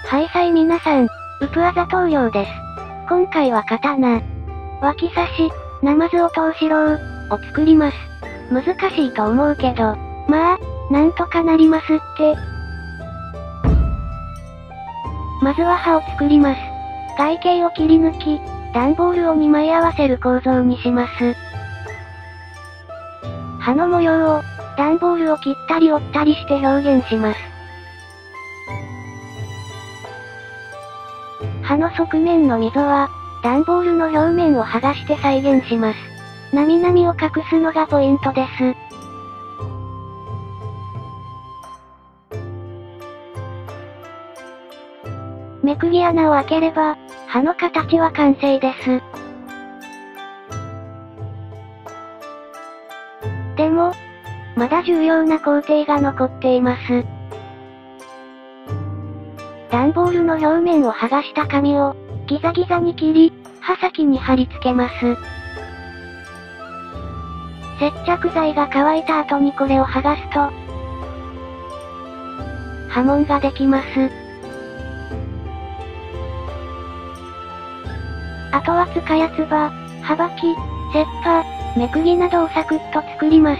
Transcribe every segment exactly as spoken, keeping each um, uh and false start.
はいさい皆さん、ウプワザ棟梁です。今回は刀、脇差し、ナマズを通しろう、を作ります。難しいと思うけど、まあ、なんとかなりますって。まずは刃を作ります。外径を切り抜き、段ボールをにまい合わせる構造にします。刃の模様を、段ボールを切ったり折ったりして表現します。刃の側面の溝は、段ボールの表面を剥がして再現します。なみなみを隠すのがポイントです。めくり穴を開ければ、刃の形は完成です。でも、まだ重要な工程が残っています。段ボールの表面を剥がした紙を、ギザギザに切り、刃先に貼り付けます。接着剤が乾いた後にこれを剥がすと、刃文ができます。あとは柄やつば、刃ばき、切刃、めくりなどをサクッと作ります。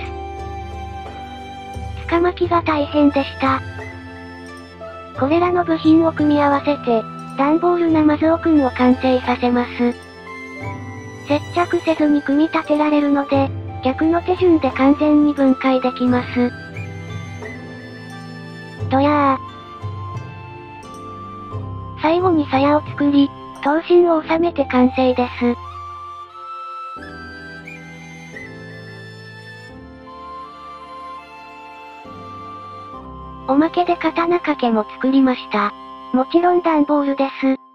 柄巻きが大変でした。これらの部品を組み合わせて、段ボールナマズオくんを完成させます。接着せずに組み立てられるので、逆の手順で完全に分解できます。どやー。最後に鞘を作り、刀身を収めて完成です。おまけで刀掛けも作りました。もちろん段ボールです。